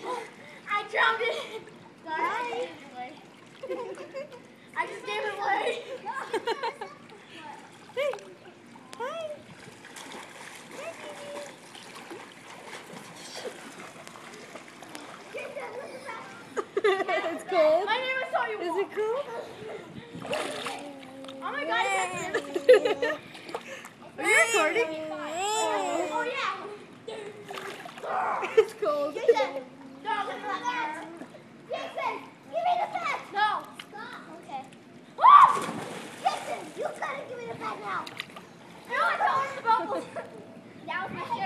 I drowned it. Hi. I just gave it away. Hey. Hi. It's cold. My name is Tony. Is it cool? Oh my god, Are you recording? oh yeah. It's cold. Jason, no, look at that. Jason, give me the pet. No. Stop. Okay. Woo! Jason, you gotta give me the pet now. No, I don't want the bubbles. That was my